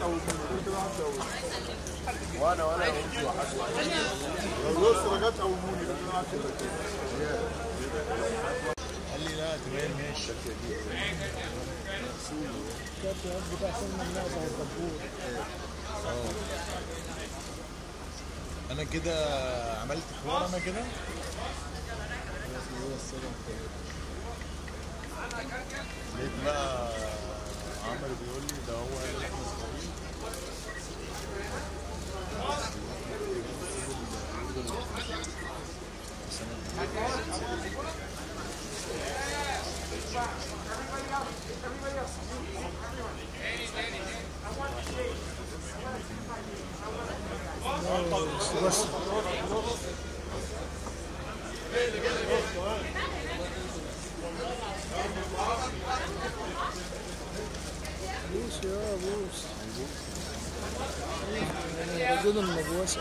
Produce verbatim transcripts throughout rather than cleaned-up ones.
وانا وانا لو يسرى جت قوموني. قال لي لا تمام ماشي. الكارت بتاع سلمى النقطة والدبور. اه انا كده عملت حوار انا كده. لقيت بقى عمرو بيقول لي ده هو قال لي احنا صغيرين. بس بوس يا بوس موجود المبوسة.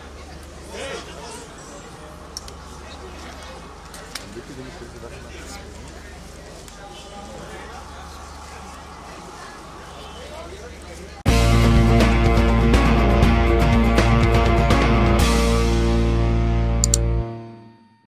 البيت دي مش